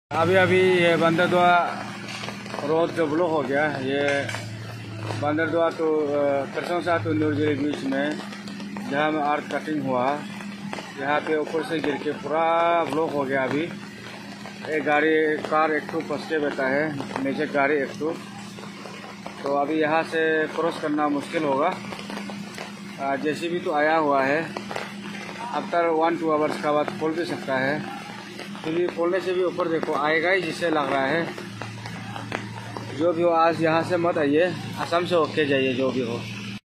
अभी अभी ये बंदरदुआ रोड जो ब्लॉक हो गया। ये बंदरदुआ तो करसोंसा तो न्यूरजरी बीच में जहाँ में आर्ट कटिंग हुआ, यहाँ पे ऊपर से गिर के पूरा ब्लॉक हो गया। अभी एक गाड़ी कार एक तो फंस के बैठा है, नीचे गाड़ी एक तो अभी यहाँ से क्रॉस करना मुश्किल होगा। जेसीबी तो आया हुआ है, आफ्टर 1-2 आवर्स का बाद खोल भी सकता है। क्योंकि खोलने से भी ऊपर देखो आएगा ही, जिससे लग रहा है। जो भी हो आज यहाँ से मत आइए, असम से होके जाइए जो भी हो।